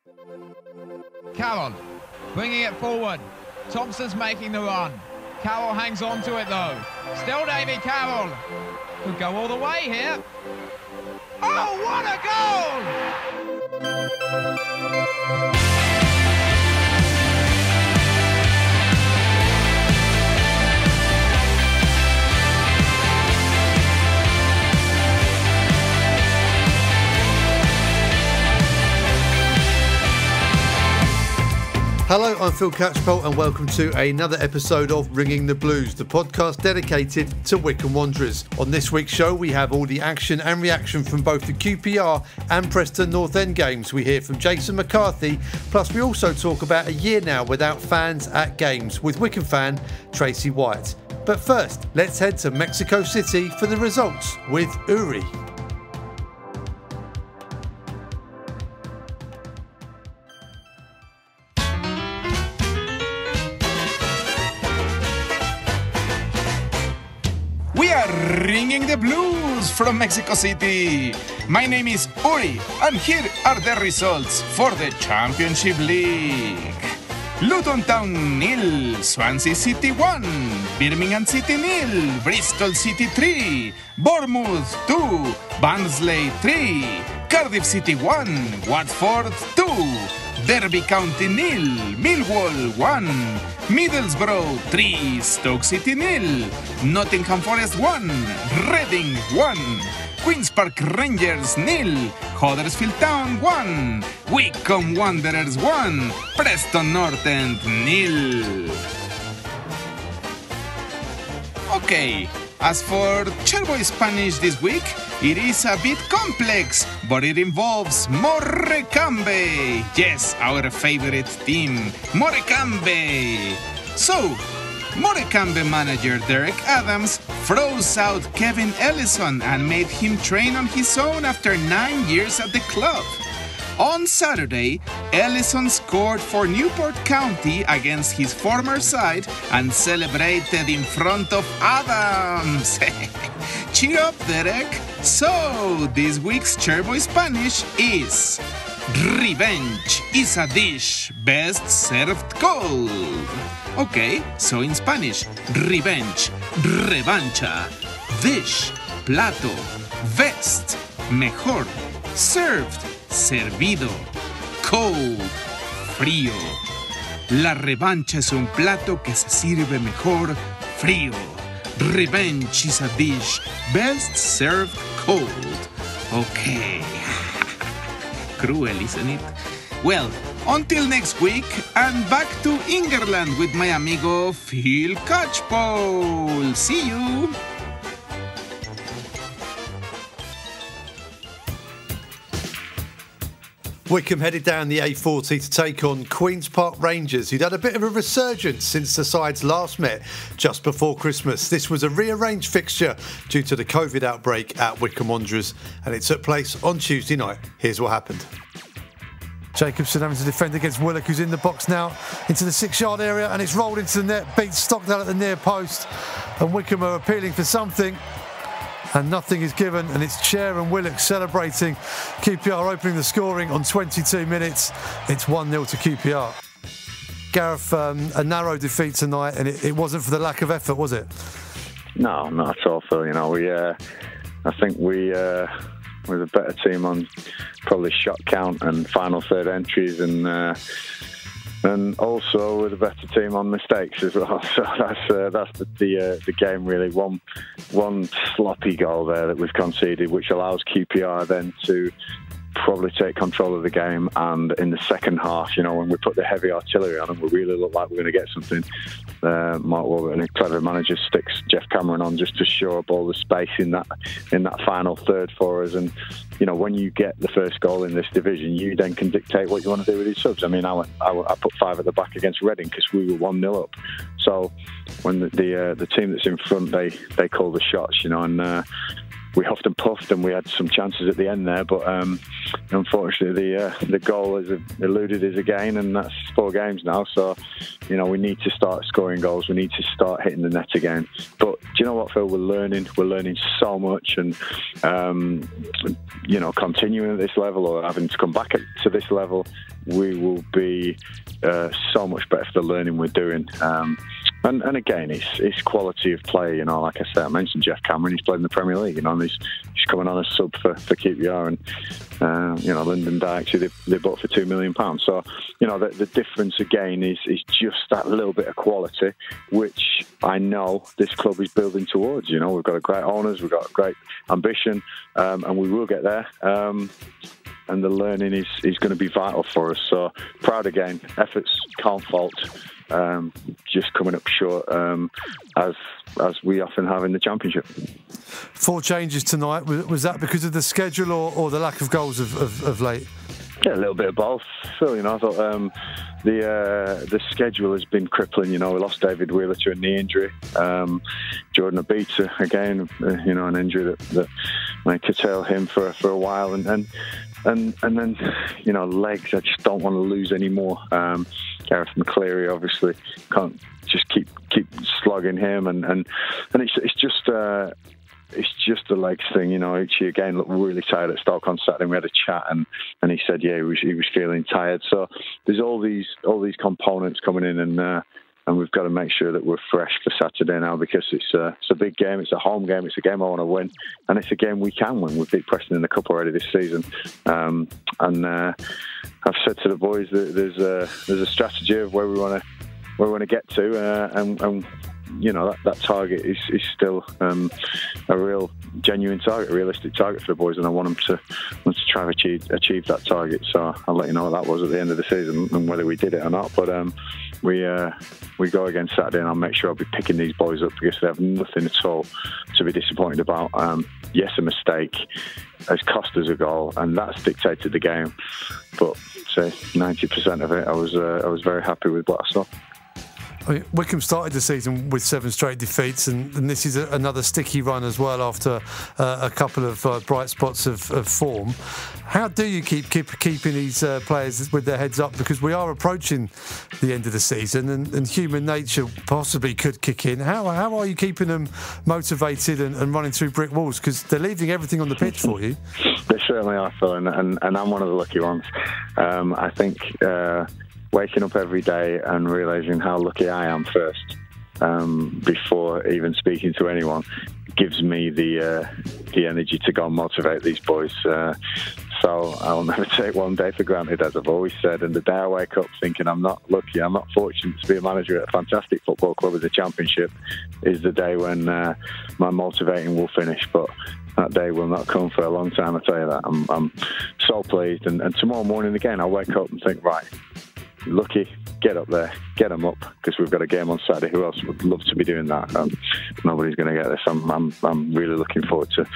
Carroll bringing it forward. Thompson's making the run. Carroll hangs on to it though. Still Davy Carroll. Could go all the way here. Oh, what a goal! Hello, I'm Phil Catchpole and welcome to another episode of Ringing the Blues, the podcast dedicated to Wycombe Wanderers. On this week's show, we have all the action and reaction from both the QPR and Preston North End games. We hear from Jason McCarthy, plus we also talk about a year now without fans at games with Wycombe fan Tracy Wyatt. But first, let's head to Mexico City for the results with Uri. We are ringing the blues from Mexico City. My name is Uri, and here are the results for the Championship League. Luton Town 0, Swansea City 1, Birmingham City 0, Bristol City 3, Bournemouth 2, Barnsley 3, Cardiff City 1, Watford 2, Derby County 0, Millwall 1, Middlesbrough 3, Stoke City 0, Nottingham Forest 1, Reading 1, Queen's Park Rangers 0, Huddersfield Town 1, Wycombe Wanderers 1, Preston North End 0. Okay, as for Chairboys Spanish this week, it is a bit complex, but it involves Wycombe. Yes, our favorite team, Wycombe. So, Wycombe manager Derek Adams froze out Kevin Ellison and made him train on his own after 9 years at the club. On Saturday, Ellison scored for Newport County against his former side and celebrated in front of Adams. Cheer up, Derek. So, this week's Chairboys Spanish is Revenge is a dish best served cold. Okay, so in Spanish, revenge, revancha, dish, plato, best, mejor, served, servido, cold, frío. La revancha es un plato que se sirve mejor frío. Revenge is a dish best served cold. Okay. Cruel, isn't it? Well, until next week, and back to England with my amigo Phil Catchpole. See you! Wycombe headed down the A40 to take on Queen's Park Rangers, who'd had a bit of a resurgence since the sides last met just before Christmas. This was a rearranged fixture due to the COVID outbreak at Wycombe Wanderers, and it took place on Tuesday night. Here's what happened. Jacobson having to defend against Willock, who's in the box now, into the 6-yard area, and it's rolled into the net, beat Stockdale at the near post, and Wycombe are appealing for something. And nothing is given, and it's Chair and Willock celebrating. QPR opening the scoring on 22 minutes. It's 1-0 to QPR. Gareth, a narrow defeat tonight, and it wasn't for the lack of effort, was it? No, not at all, Phil. You know, I think we were the better team on probably shot count and final third entries, and also with a better team on mistakes as well. So that's the game really. One sloppy goal there that was conceded, which allows QPR then to probably take control of the game. And in the second half, you know, when we put the heavy artillery on them, we really looked like we were going to get something. Mark Warburton, a clever manager, sticks Jeff Cameron on just to shore up all the space in that final third for us. And you know, when you get the first goal in this division, you then can dictate what you want to do with these subs. I mean, I put 5 at the back against Reading because we were 1-0 up. So when the team that's in front, they call the shots, you know, and we huffed and puffed, and we had some chances at the end there, but unfortunately the goal has eluded us again, and that's 4 games now. So, you know, we need to start scoring goals. We need to start hitting the net again. But you know what, Phil? We're learning so much, and continuing at this level or having to come back to this level, we will be so much better for the learning we're doing. And again, it's quality of play. Like I said, I mentioned Jeff Cameron. He's played in the Premier League. And he's coming on as sub for QPR, and Lyndon Dykes, they bought for £2 million. So the difference again is just that little bit of quality, which I know this club is building towards. We've got a great owners, we've got a great ambition, and we will get there. And the learning is going to be vital for us. So proud again. Efforts can't fault. Just coming up short, as we often have in the Championship. 4 changes tonight. Was that because of the schedule or the lack of goals of late? Yeah, a little bit of both. So, I thought the schedule has been crippling. We lost David Wheeler to a knee injury. Jordan Abita, again, an injury that might curtail him for a while. And then, legs, I just don't want to lose any more. Gareth McCleary, obviously, can't just keep slogging him. And it's just the legs thing. He again looked really tired at Stoke on Saturday. We had a chat, and he said, he was feeling tired. So there's all these components coming in, and we've got to make sure that we're fresh for Saturday now, because it's a big game. It's a home game. It's a game I want to win, and it's a game we can win. We've beat Preston in the cup already this season, and I've said to the boys that there's a strategy of where we want to get to, and that target is still a real genuine target, a realistic target for the boys, and I want them to try and achieve that target. So I'll let you know what that was at the end of the season and whether we did it or not. But we go again Saturday, and I'll make sure I'll be picking these boys up, because they have nothing at all to be disappointed about. Yes, a mistake has cost us a goal, and that's dictated the game. But say 90% of it, I was very happy with what I saw. Wycombe started the season with 7 straight defeats, and this is another sticky run as well after a couple of bright spots of form. How do you keep keeping these players with their heads up? Because we are approaching the end of the season, and human nature possibly could kick in. How are you keeping them motivated and running through brick walls? Because they're leaving everything on the pitch for you. They certainly are, Phil, and I'm one of the lucky ones. I think waking up every day and realising how lucky I am first, before even speaking to anyone, gives me the energy to go and motivate these boys. So I'll never take one day for granted, as I've always said. And the day I wake up thinking I'm not lucky, I'm not fortunate to be a manager at a fantastic football club with a Championship, is the day when my motivating will finish. But that day will not come for a long time, I tell you that. I'm so pleased. And tomorrow morning again, I'll wake up and think, right, lucky, get up there, get them up, because we've got a game on Saturday. Who else would love to be doing that? Nobody's going to get this. I'm really looking forward to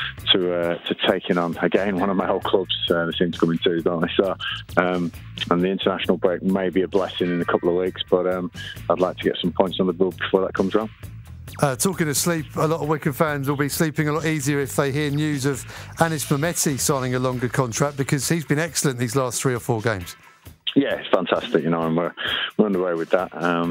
taking on again one of my old clubs. They seem to come in twos, don't they? So, and the international break may be a blessing in a couple of weeks, but I'd like to get some points on the board before that comes around. Talking of sleep, a lot of Wycombe fans will be sleeping a lot easier if they hear news of Anis Mehmeti signing a longer contract, because he's been excellent these last 3 or 4 games. Yeah, it's fantastic, and we're underway with that.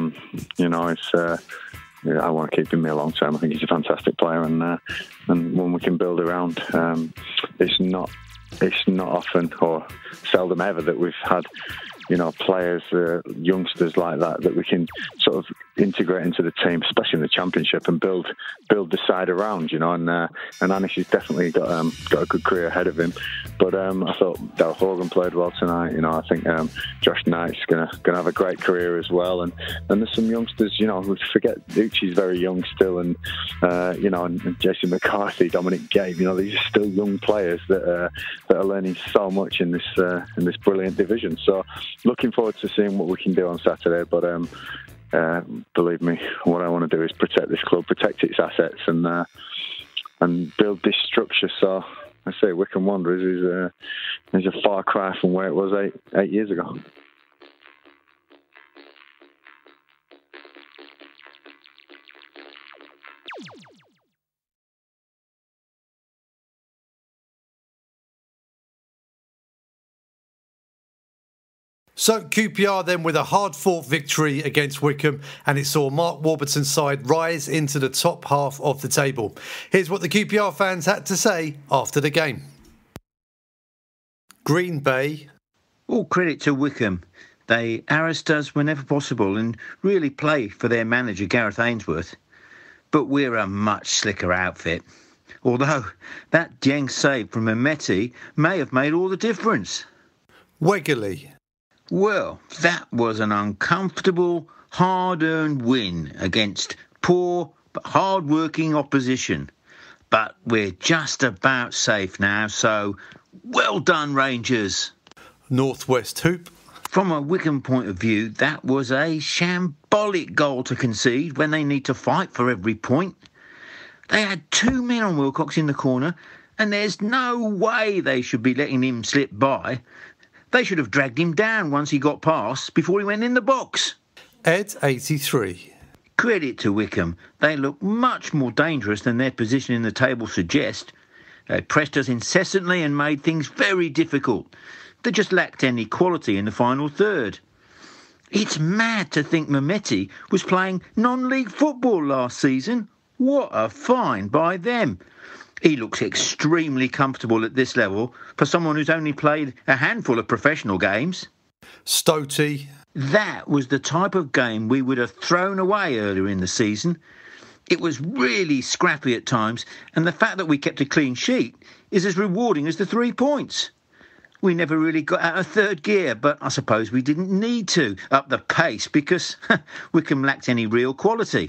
I want to keep him here long term. I think he's a fantastic player, and one we can build around. It's not often or seldom ever that we've had players, youngsters like that we can sort of integrate into the team, especially in the Championship, and build the side around, and Anis has definitely got a good career ahead of him. But I thought Del Horgan played well tonight. I think Josh Knight's gonna have a great career as well, and there's some youngsters, we forget Uchi's very young still, and and Jason McCarthy, Dominic Gabe, these are still young players that are learning so much in this brilliant division. So looking forward to seeing what we can do on Saturday. But believe me, what I want to do is protect this club, protect its assets, and build this structure. So I say Wycombe Wanderers is a far cry from where it was eight years ago. So QPR then with a hard-fought victory against Wycombe, and it saw Mark Warburton's side rise into the top half of the table. Here's what the QPR fans had to say after the game. Green Bay. All credit to Wycombe. They harassed us whenever possible and really play for their manager, Gareth Ainsworth. But we're a much slicker outfit. Although that Jeng save from Mehmeti may have made all the difference. Wegerle. Well, that was an uncomfortable, hard-earned win against poor but hard-working opposition. But we're just about safe now, so well done, Rangers. Northwest Hoop. From a Wycombe point of view, that was a shambolic goal to concede when they need to fight for every point. They had 2 men on Wilcox in the corner, and there's no way they should be letting him slip by. They should have dragged him down once he got past before he went in the box. Ed 83. Credit to Wycombe. They look much more dangerous than their position in the table suggests. They pressed us incessantly and made things very difficult. They just lacked any quality in the final third. It's mad to think Mehmeti was playing non-league football last season. What a find by them. He looks extremely comfortable at this level for someone who's only played a handful of professional games. Stotey. That was the type of game we would have thrown away earlier in the season. It was really scrappy at times, and the fact that we kept a clean sheet is as rewarding as the 3 points. We never really got out of third gear, but I suppose we didn't need to up the pace because Wycombe lacked any real quality.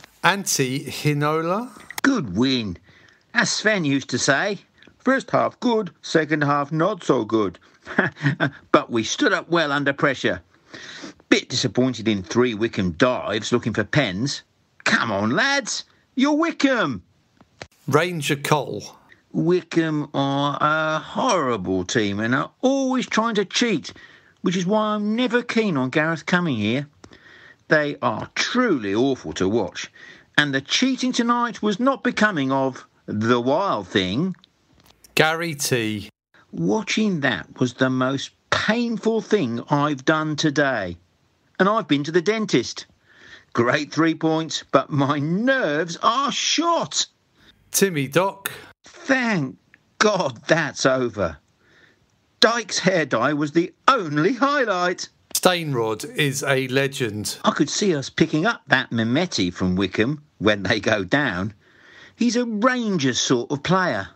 Hinola. Good win. As Sven used to say, first half good, second half not so good. But we stood up well under pressure. Bit disappointed in 3 Wycombe dives looking for pens. Come on, lads, you're Wycombe. Ranger Cole. Wycombe are a horrible team and are always trying to cheat, which is why I'm never keen on Gareth coming here. They are truly awful to watch, and the cheating tonight was not becoming of the wild thing. Gary T. Watching that was the most painful thing I've done today. And I've been to the dentist. Great 3 points, but my nerves are shot. Timmy Doc. Thank God that's over. Dyke's hair dye was the only highlight. Stainrod is a legend. I could see us picking up that Mehmeti from Wycombe when they go down. He's a Rangers sort of player.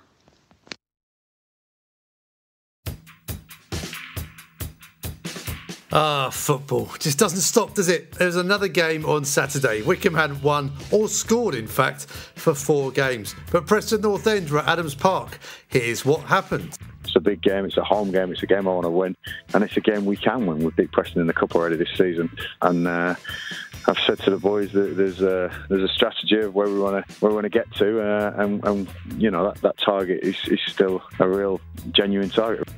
Football just doesn't stop, does it? There's another game on Saturday. Wycombe hadn't won or scored, in fact, for 4 games. But Preston North End were at Adams Park. Here's what happened. It's a big game, it's a home game, it's a game I want to win, and it's a game we can win. We've beat Preston in the cup already this season, and I've said to the boys that there's a strategy of where we want to get to, and you know that target is still a real genuine target.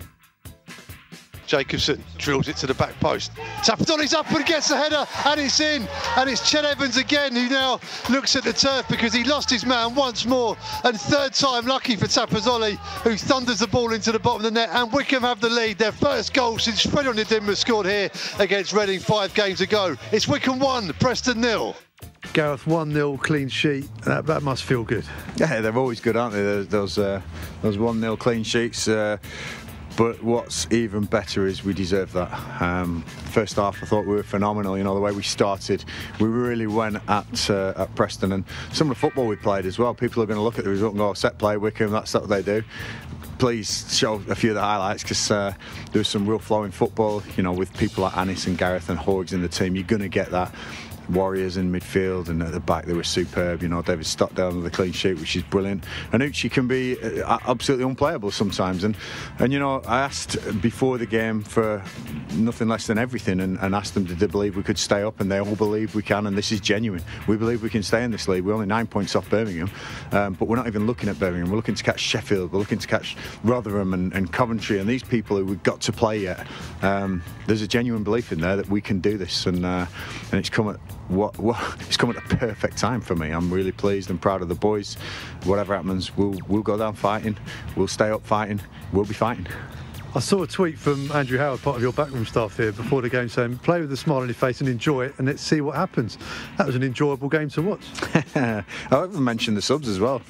Jacobson drills it to the back post. Tapadoli's up and gets the header, and it's in. And it's Chet Evans again, who now looks at the turf because he lost his man once more. And third time lucky for Tapadoli, who thunders the ball into the bottom of the net. And Wycombe have the lead. Their first goal since Fred Onidimma scored here against Reading 5 games ago. It's Wycombe 1, Preston 0. Gareth, 1-0 clean sheet. That must feel good. Yeah, they're always good, aren't they? Those 1-0 clean sheets. But what's even better is we deserve that. First half, I thought we were phenomenal. You know, the way we started, we really went at Preston, and some of the football we played as well. People are going to look at the result and go, set play, Wycombe, that's what they do. Please show a few of the highlights, because there was some real flowing football. You know, with people like Anis and Gareth and Horgs in the team, you're going to get that. Warriors in midfield, and at the back they were superb. You know, David Stockdale with a clean sheet, which is brilliant. And Uchi can be absolutely unplayable sometimes. And you know, I asked before the game for nothing less than everything, and asked them, did they believe we could stay up? And they all believe we can, and this is genuine. We believe we can stay in this league. We're only 9 points off Birmingham, but we're not even looking at Birmingham. We're looking to catch Sheffield. We're looking to catch Rotherham and Coventry, and these people who we've got to play yet. There's a genuine belief in there that we can do this, and it's come at it's come at a perfect time for me. I'm really pleased and proud of the boys. Whatever happens, we'll go down fighting. We'll stay up fighting. We'll be fighting. I saw a tweet from Andrew Howard, part of your backroom staff here, before the game saying, play with a smile on your face and enjoy it, and let's see what happens. That was an enjoyable game to watch. I haven't mentioned the subs as well.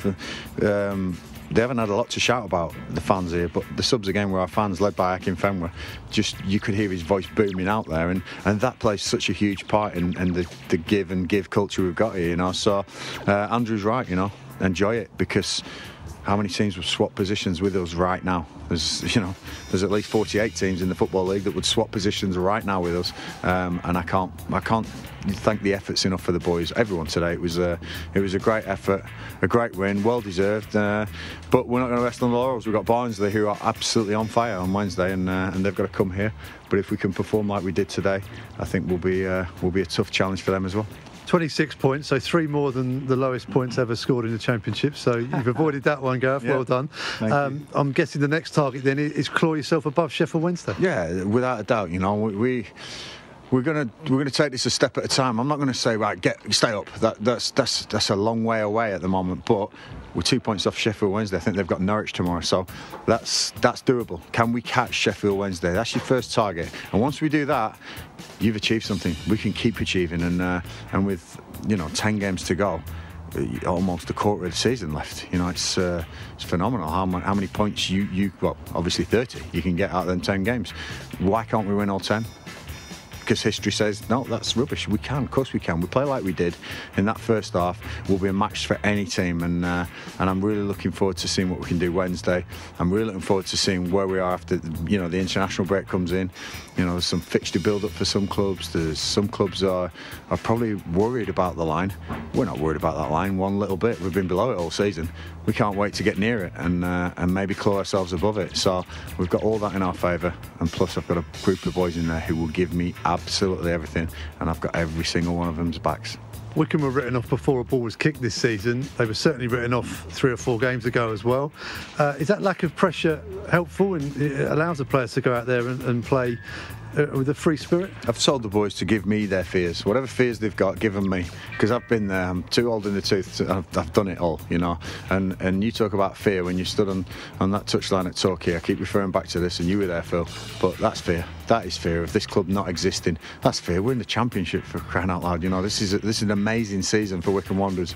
They haven't had a lot to shout about, the fans here, but the subs again were our fans, led by Akin Fenwa. Just, you could hear his voice booming out there, and that plays such a huge part in the give and give culture we've got here, you know. So Andrew's right, you know, enjoy it, because how many teams would swap positions with us right now? There's at least 48 teams in the Football League that would swap positions right now with us, and I can't thank the efforts enough for the boys. Everyone today. It was a great effort, a great win, well deserved. But we're not going to rest on the laurels. We've got Barnsley, who are absolutely on fire on Wednesday, and they've got to come here. But if we can perform like we did today, I think we'll be a tough challenge for them as well. 26 points, so 3 more than the lowest points ever scored in the Championship. So you've avoided that one, Gareth. Yeah. Well done. I'm guessing the next target then is claw yourself above Sheffield Wednesday. Yeah, without a doubt. You know, we're going to take this a step at a time. I'm not going to say, right, stay up. That's a long way away at the moment, but we're 2 points off Sheffield Wednesday. I think they've got Norwich tomorrow, so that's doable. Can we catch Sheffield Wednesday? That's your first target, and once we do that, you've achieved something. We can keep achieving, and with 10 games to go, almost a quarter of the season left. You know, it's phenomenal how many points you well, obviously 30 you can get out of them 10 games. Why can't we win all 10? Because history says, no, that's rubbish. We can, of course we can. We play like we did in that first half. We'll be a match for any team, and I'm really looking forward to seeing what we can do Wednesday. I'm really looking forward to seeing where we are after the international break comes in. There's some fixture build-up for some clubs. There's some clubs are probably worried about the line. We're not worried about that line one little bit. We've been below it all season. We can't wait to get near it and maybe claw ourselves above it. So we've got all that in our favour, and plus I've got a group of boys in there who will give me absolutely everything, and I've got every single one of them's backs. Wycombe were written off before a ball was kicked this season. They were certainly written off 3 or 4 games ago as well. Is that lack of pressure helpful, and it allows the players to go out there and play with a free spirit? I've told the boys to give me their fears. Whatever fears they've got, give them me. Because I've been there. I'm too old in the tooth. I've done it all, you know. And you talk about fear when you stood on that touchline at Torquay. I keep referring back to this, and you were there, Phil. But that's fear. That is fear of this club not existing. That's fear. We're in the Championship, for crying out loud. You know, this is an amazing season for Wycombe Wanderers.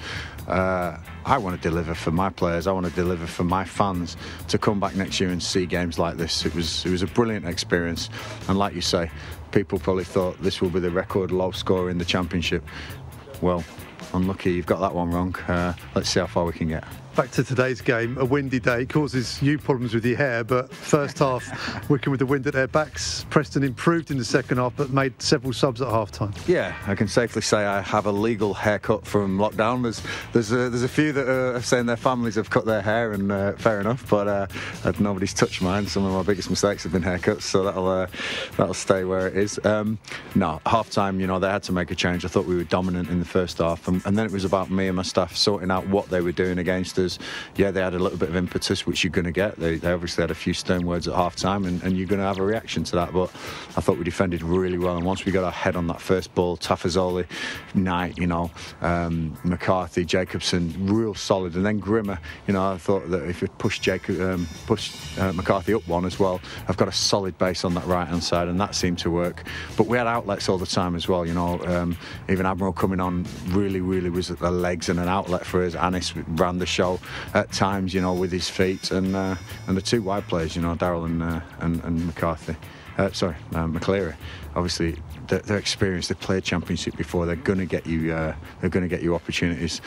I want to deliver for my players. I want to deliver for my fans to come back next year and see games like this. It was a brilliant experience, and like you say, people probably thought this will be the record low score in the Championship. Well, unlucky, you've got that one wrong. Let's see how far we can get. Back to today's game, a windy day causes you problems with your hair, but first half, Wycombe with the wind at their backs. Preston improved in the second half, but made several subs at half-time. Yeah, I can safely say I have a legal haircut from lockdown. There's a few that are saying their families have cut their hair, and fair enough, but nobody's touched mine. Some of my biggest mistakes have been haircuts, so that'll stay where it is. No, half-time, they had to make a change. I thought we were dominant in the first half, and then it was about me and my staff sorting out what they were doing against us. Yeah, they had a little bit of impetus, which you're going to get. They obviously had a few stern words at half-time, and you're going to have a reaction to that. But I thought we defended really well, and once we got our head on that first ball, Tafazoli, Knight, McCarthy, Jacobson, real solid, and then Grimmer. I thought that if we push McCarthy up one as well, I've got a solid base on that right-hand side, and that seemed to work. But we had outlets all the time as well. Even Admiral coming on really was at the legs and an outlet for us. Anis ran the show at times, with his feet, and the 2 wide players, Darrell and McCarthy. McCleary. Obviously, they're experienced. They've played Championship before. They're going to get you. They're going to get you opportunities.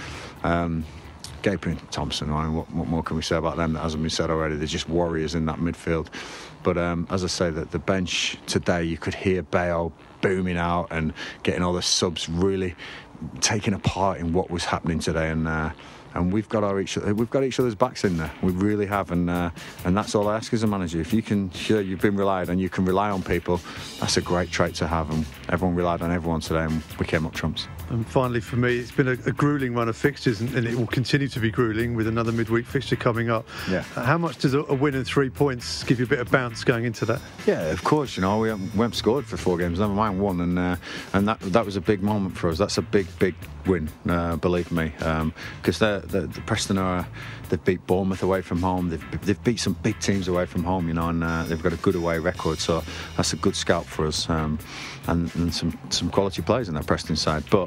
Gabriel Thompson. What more can we say about them that hasn't been said already? They're just warriors in that midfield. But as I say, that the bench today, you could hear Bayo booming out and getting all the subs really taking a part in what was happening today, and we've got each other's backs in there. We really have, and that's all I ask as a manager. If you can show you've been relied on, you can rely on people, that's a great trait to have, and everyone relied on everyone today, and we came up trumps. And finally, for me, it's been a gruelling run of fixtures, and it will continue to be gruelling with another midweek fixture coming up. Yeah. How much does a win and 3 points give you a bit of bounce going into that? Yeah, of course. We haven't scored for 4 games, never mind 1, and that was a big moment for us. That's a big big win, believe me, because the Preston they've beat Bournemouth away from home. They've beat some big teams away from home, you know, and they've got a good away record. So that's a good scout for us, and some quality players in that Preston side. But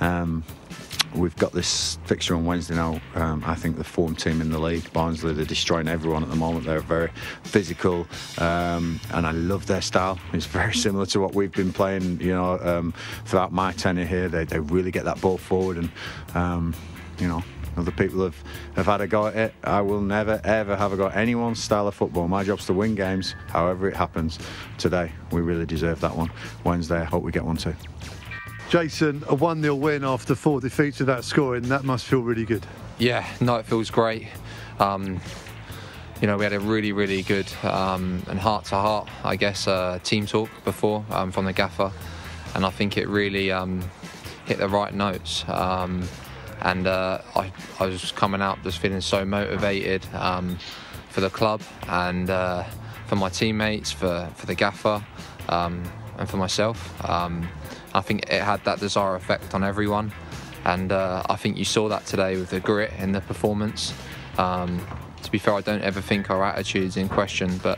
we've got this fixture on Wednesday now. I think the form team in the league, Barnsley, they're destroying everyone at the moment. They're very physical, and I love their style. It's very similar to what we've been playing, you know, throughout my tenure here. They really get that ball forward, and you know, other people have had a go at it. I will never ever have a go at anyone's style of football. My job's to win games, however it happens. Today, we really deserve that one. Wednesday, I hope we get one too. Jason, a 1-0 win after 4 defeats without scoring, that must feel really good. Yeah, no, it feels great. You know, we had a really, really good and heart-to-heart, I guess, team talk before from the gaffer, and I think it really hit the right notes. And I was coming out just feeling so motivated for the club and for my teammates, for the gaffer, and for myself. I think it had that desired effect on everyone, and I think you saw that today with the grit in the performance. To be fair, I don't ever think our attitude's in question, but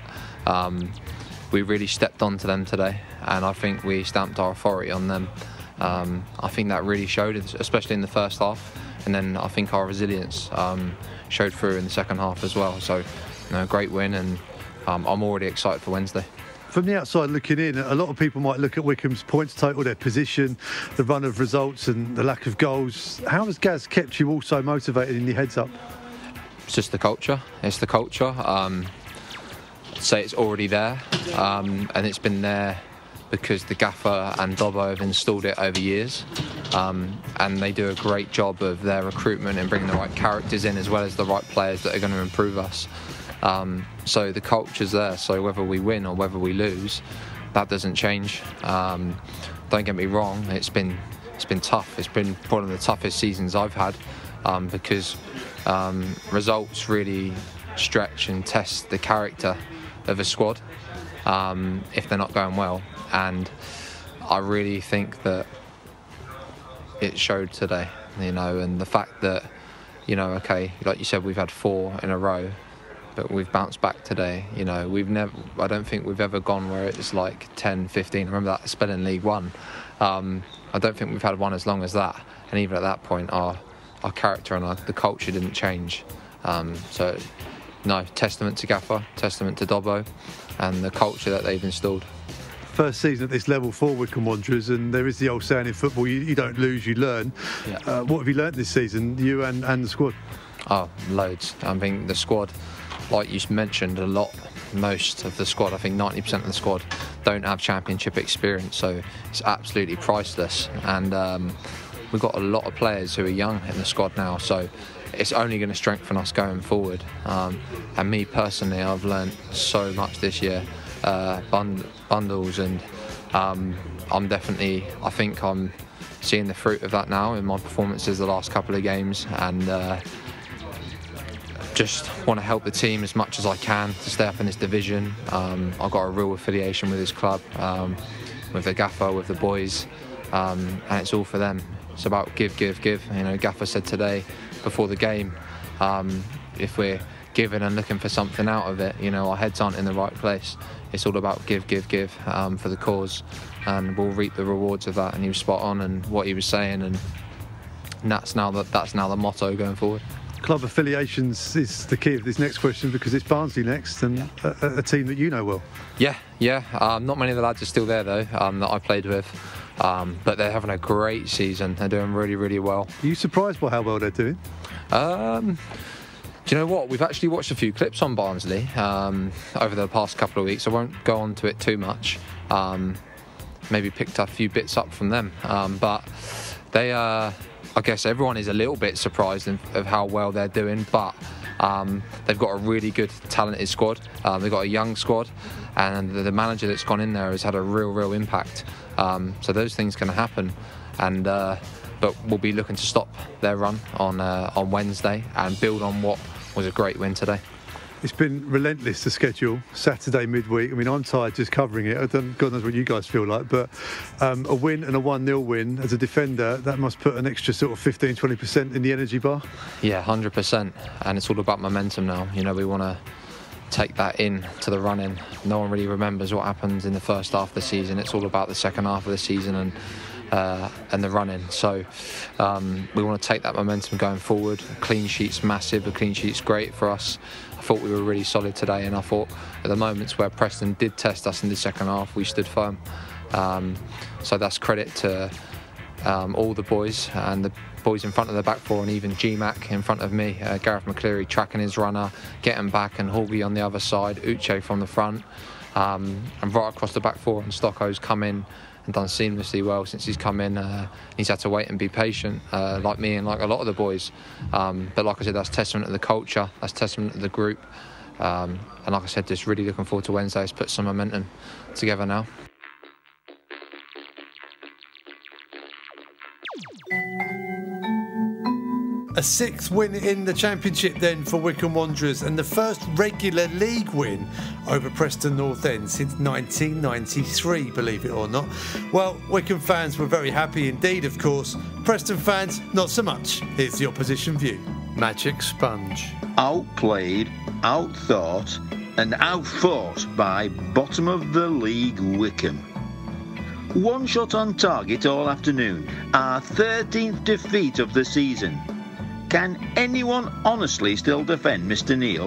we really stepped onto them today, and I think we stamped our authority on them. I think that really showed, especially in the first half, and then I think our resilience showed through in the second half as well. So, you know, great win, and I'm already excited for Wednesday. From the outside looking in, a lot of people might look at Wycombe's points total, their position, the run of results and the lack of goals. How has Gaz kept you all so motivated in your heads up? It's just the culture. It's the culture. I'd say it's already there, and it's been there because the gaffer and Dobbo have installed it over years, and they do a great job of their recruitment and bringing the right characters in as well as the right players that are going to improve us. So the culture's there, so whether we win or whether we lose, that doesn't change. Don't get me wrong, it's been tough. It's been one of the toughest seasons I've had, because results really stretch and test the character of a squad if they're not going well, and I really think that it showed today, you know, and the fact that, you know, okay, like you said, we've had 4 in a row, but we've bounced back today. You know, I don't think we've ever gone where it's like 10, 15. I remember that spell in League One. I don't think we've had one as long as that. And even at that point, our character and the culture didn't change. So, no, testament to Gaffer, testament to Dobbo, and the culture that they've installed. First season at this level for Wycombe Wanderers, and there is the old saying in football, you don't lose, you learn. Yeah. What have you learnt this season, you and the squad? Oh, loads. I think the squad, like you mentioned, most of the squad, I think 90% of the squad don't have championship experience, so it's absolutely priceless. And we've got a lot of players who are young in the squad now, so it's only going to strengthen us going forward. And me personally, I've learned so much this year, bundles, and I think I'm seeing the fruit of that now in my performances the last couple of games, and just want to help the team as much as I can to stay up in this division. I've got a real affiliation with this club, with the gaffer, with the boys, and it's all for them. It's about give. You know, Gaffer said today before the game, if we're giving and looking for something out of it, you know, our heads aren't in the right place. It's all about give for the cause, and we'll reap the rewards of that. And he was spot on, and what he was saying, and that's now the motto going forward. Club affiliations is the key of this next question, because it's Barnsley next, and a team that you know well. Yeah. Not many of the lads are still there though, that I played with, but they're having a great season. They're doing really, really well. Are you surprised by how well they're doing? Do you know what? We've actually watched a few clips on Barnsley over the past couple of weeks. I won't go on to it too much. Maybe picked a few bits up from them, but they I guess everyone is a little bit surprised of how well they're doing, but they've got a really good, talented squad. They've got a young squad, and the manager that's gone in there has had a real impact. So those things can happen, and but we'll be looking to stop their run on Wednesday and build on what was a great win today. It's been relentless, the schedule. Saturday midweek. I mean, I'm tired just covering it. God knows what you guys feel like, but a win and a 1-0 win as a defender, that must put an extra sort of 15-20% in the energy bar. Yeah, 100%. And it's all about momentum now. You know, we want to take that in to the run-in. No one really remembers what happened in the first half of the season. It's all about the second half of the season and the run-in. So we want to take that momentum going forward. A clean sheet's massive. A clean sheet's great for us. I thought we were really solid today, and I thought at the moments where Preston did test us in the second half, we stood firm. So that's credit to all the boys and the boys in front of the back four, and even GMAC in front of me, Gareth McCleary tracking his runner, getting back, and Haughey on the other side, Uche from the front, and right across the back four. And Stocko's come in and done seamlessly well since he's come in. He's had to wait and be patient, like me and like a lot of the boys. But like I said, that's testament to the culture, that's testament to the group. And like I said, just really looking forward to Wednesday. It's put some momentum together now. A 6th win in the Championship then for Wycombe Wanderers, and the first regular league win over Preston North End since 1993, believe it or not. Well, Wycombe fans were very happy indeed, of course. Preston fans, not so much. Here's the opposition view. Magic Sponge. Outplayed, outthought and outfought by bottom of the league Wycombe. One shot on target all afternoon, our 13th defeat of the season. Can anyone honestly still defend Mr. Neil?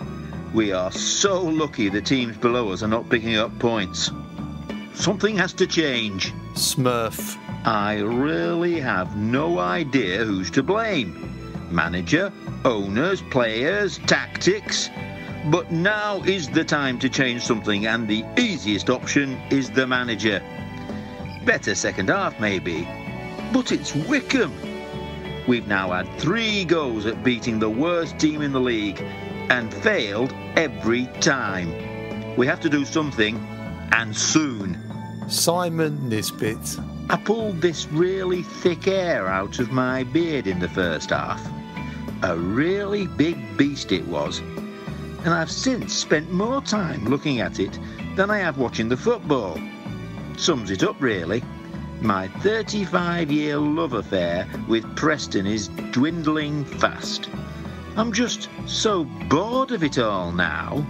We are so lucky the teams below us are not picking up points. Something has to change. Smurf. I really have no idea who's to blame. Manager, owners, players, tactics. But now is the time to change something, and the easiest option is the manager. Better second half maybe, but it's Wycombe. We've now had 3 goes at beating the worst team in the league and failed every time. We have to do something, and soon. Simon Nisbet. I pulled this really thick hair out of my beard in the first half. A really big beast it was, and I've since spent more time looking at it than I have watching the football. Sums it up really. My 35-year love affair with Preston is dwindling fast. I'm just so bored of it all now.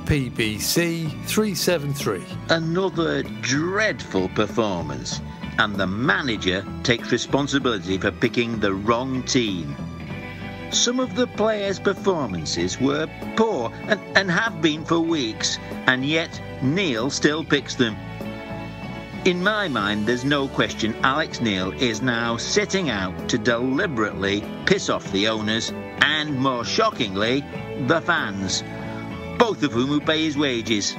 PBC 373. Another dreadful performance, and the manager takes responsibility for picking the wrong team. Some of the players' performances were poor and have been for weeks, and yet Neil still picks them. In my mind, there's no question Alex Neil is now setting out to deliberately piss off the owners and, more shockingly, the fans, both of whom pay his wages.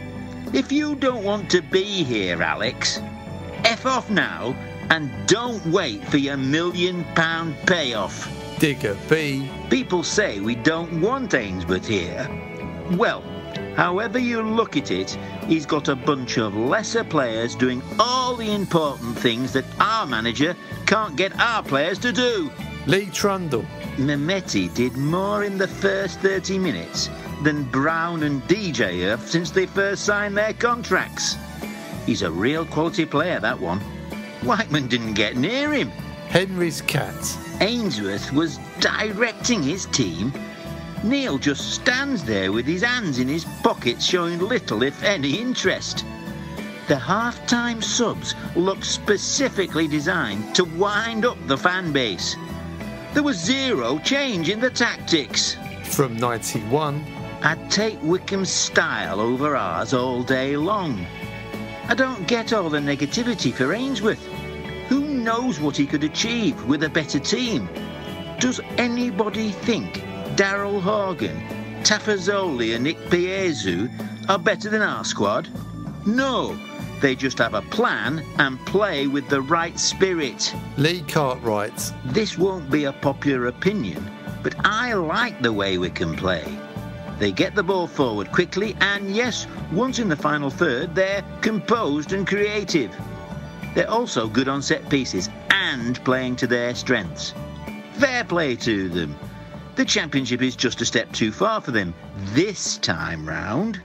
If you don't want to be here, Alex, F off now and don't wait for your £1 million payoff. Digger B. People say we don't want Ainsworth here. Well, however you look at it, he's got a bunch of lesser players doing all the important things that our manager can't get our players to do. Lee Trundle. Mehmeti did more in the first 30 minutes than Brown and DJ have since they first signed their contracts. He's a real quality player, that one. Whiteman didn't get near him. Henry's cat. Ainsworth was directing his team. Neil just stands there with his hands in his pockets, showing little, if any, interest. The half-time subs looked specifically designed to wind up the fan base. There was zero change in the tactics. From 91. I'd take Wycombe's style over ours all day long. I don't get all the negativity for Ainsworth. Who knows what he could achieve with a better team? Does anybody think Daryl Horgan, Tafazoli and Nick Piezu are better than our squad? No, they just have a plan and play with the right spirit. Lee Cartwright. This won't be a popular opinion, but I like the way we can play. They get the ball forward quickly, and yes, once in the final third, they're composed and creative. They're also good on set pieces and playing to their strengths. Fair play to them. The Championship is just a step too far for them this time round.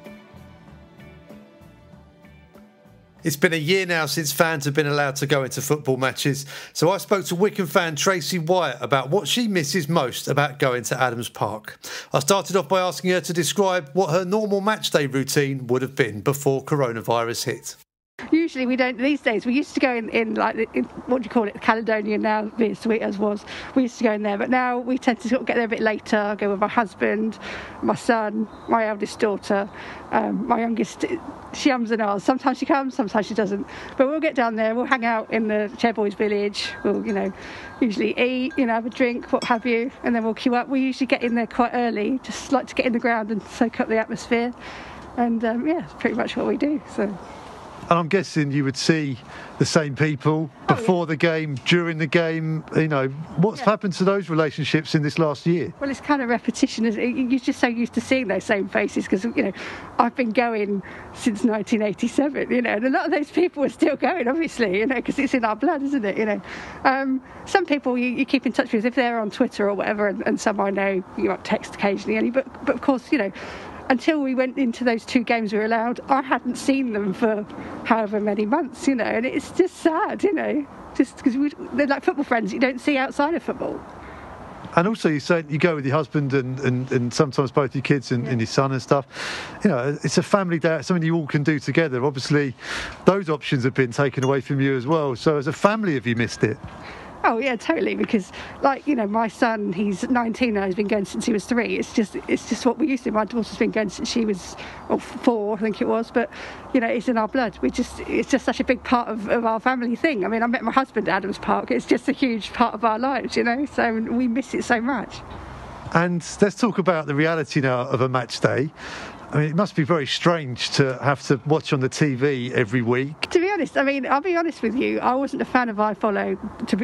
It's been a year now since fans have been allowed to go into football matches, so I spoke to Wycombe fan Tracy Wyatt about what she misses most about going to Adams Park. I started off by asking her to describe what her normal matchday routine would have been before coronavirus hit. Usually we don't these days. We used to go in what do you call it, Caledonian now, being sweet as was. We used to go in there, but now we tend to sort of get there a bit later. I go with my husband, my son, my eldest daughter, my youngest. She ums and ahs. Sometimes she comes, sometimes she doesn't. But we'll get down there, we'll hang out in the Chairboys village, we'll, usually eat, have a drink, what have you, and then we'll queue up. We usually get in there quite early, just like to get in the ground and soak up the atmosphere. And it's pretty much what we do. So. And I'm guessing you would see the same people before the game, during the game. What's happened to those relationships in this last year? Well, it's kind of repetition. You're just so used to seeing those same faces because, I've been going since 1987, and a lot of those people are still going, obviously, because it's in our blood, isn't it, Some people you keep in touch with if they're on Twitter or whatever, and some I know you might text occasionally, but of course, until we went into those 2 games we were allowed, I hadn't seen them for however many months, and it's just sad, just because they're like football friends you don't see outside of football. And also you say you go with your husband and sometimes both your kids and your son and stuff. It's a family day, it's something you all can do together. Obviously, those options have been taken away from you as well. So as a family, have you missed it? Oh yeah, totally. Because my son, he's 19 now. He's been going since he was 3. It's just what we used to. My daughter's been going since she was 4, I think it was. But it's in our blood. It's just such a big part of our family thing. I mean, I met my husband at Adams Park. It's just a huge part of our lives, So we miss it so much. And let's talk about the reality now of a match day. I mean, it must be very strange to have to watch on the TV every week. To be honest, I'll be honest with you, I wasn't a fan of iFollow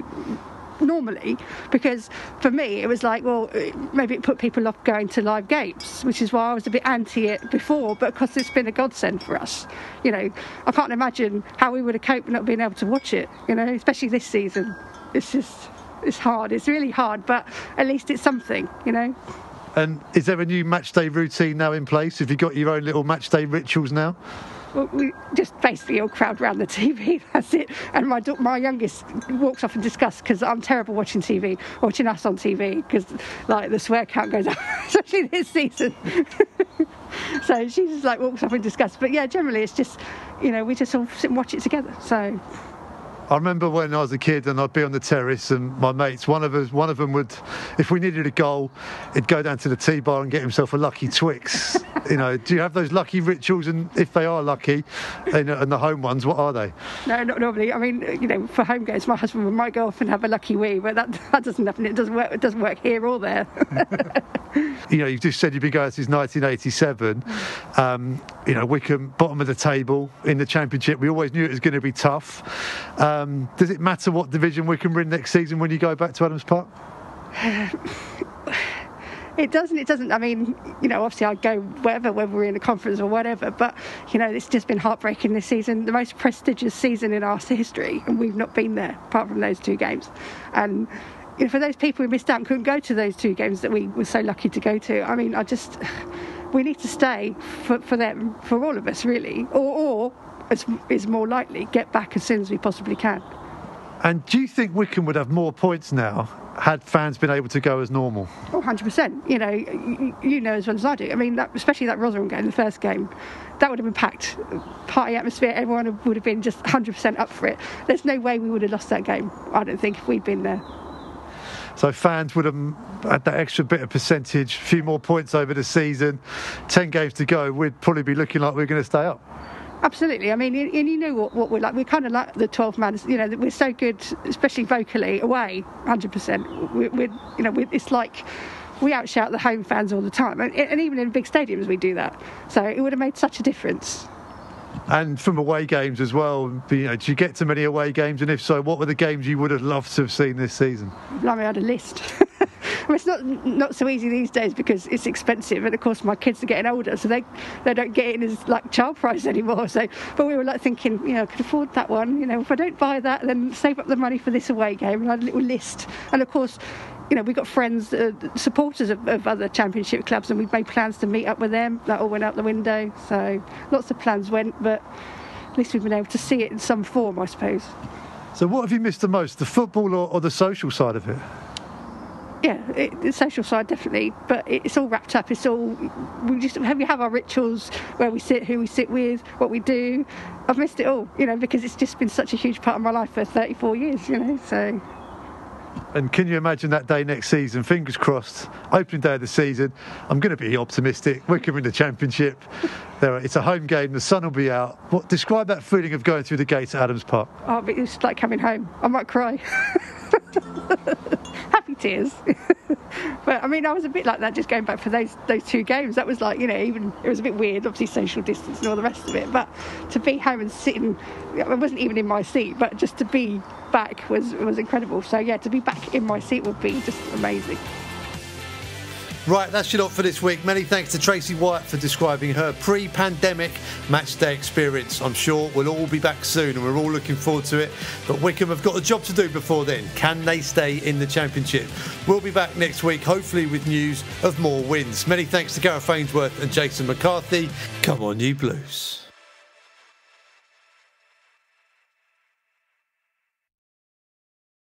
normally, because for me it was like, well, maybe it put people off going to live games, which is why I was a bit anti it before, but because it's been a godsend for us. I can't imagine how we would have coped not being able to watch it, especially this season. It's hard, it's really hard, but at least it's something, And is there a new match day routine now in place? Have you got your own little match day rituals now? Well, we just basically all crowd around the TV, that's it. And my youngest walks off in disgust because I'm terrible watching TV, watching us on TV, because the swear count goes up, especially this season. So she just walks off in disgust. But yeah, generally it's just, we just all sit and watch it together. So. I remember when I was a kid and I'd be on the terrace and my mates, one of them would, if we needed a goal, he'd go down to the T-bar and get himself a lucky Twix. Do you have those lucky rituals? And if they are lucky, and the home ones, what are they? No, not normally. I mean, for home games, my husband might go off and have a lucky wee, but that doesn't happen. It doesn't work. It doesn't work here or there. You've just said you've been going since 1987. Wycombe, bottom of the table in the Championship. We always knew it was going to be tough. Does it matter what division Wycombe are in next season when you go back to Adams Park? It doesn't. I mean, obviously I'd go whether we're in a conference or whatever, but, it's just been heartbreaking this season, the most prestigious season in our history, and we've not been there apart from those 2 games. And for those people who missed out and couldn't go to those 2 games that we were so lucky to go to, I mean, we need to stay for them, for all of us, really, or is more likely get back as soon as we possibly can. And do you think Wycombe would have more points now had fans been able to go as normal? Oh, 100%. You know as well as I do. I mean, especially that Rotherham game, the first game, that would have been packed. Party atmosphere, everyone would have been just 100% up for it. There's no way we would have lost that game, I don't think, if we'd been there. So fans would have had that extra bit of percentage, a few more points over the season, 10 games to go, we'd probably be looking like we're going to stay up. Absolutely. I mean, and what we're like. We're kind of like the 12 man. We're so good, especially vocally, away, 100%. It's like we outshout the home fans all the time, and even in big stadiums we do that. So it would have made such a difference. And from away games as well, did you get to many away games? And if so, what were the games you would have loved to have seen this season? I had a list. It's not so easy these days because it's expensive, and of course my kids are getting older, so they don't get in as child price anymore. So, but we were thinking, I could afford that one. If I don't buy that, then save up the money for this away game. And I had a little list, and of course, we've got friends, supporters of other Championship clubs, and we've made plans to meet up with them. That all went out the window. So lots of plans went, but at least we've been able to see it in some form, I suppose. So what have you missed the most, the football or the social side of it? Yeah, the social side definitely, but it's all wrapped up. It's all, we have our rituals, where we sit, who we sit with, what we do. I've missed it all, because it's just been such a huge part of my life for 34 years, so. And can you imagine that day next season? Fingers crossed, opening day of the season. I'm going to be optimistic. Wycombe in the Championship. It's a home game. The sun will be out. Describe that feeling of going through the gates at Adams Park. Oh, it's like coming home. I might cry. Happy tears. But I mean, I was a bit like that just going back for those two games. That was like, even it was a bit weird, obviously social distance and all the rest of it. But to be home and sitting, I wasn't even in my seat, but just to be back was incredible. So yeah, to be back in my seat would be just amazing. Right, that's your lot for this week. Many thanks to Tracy Wyatt for describing her pre-pandemic matchday experience. I'm sure we'll all be back soon and we're all looking forward to it. But Wycombe have got a job to do before then. Can they stay in the Championship? We'll be back next week, hopefully with news of more wins. Many thanks to Gareth Ainsworth and Jason McCarthy. Come on, you Blues.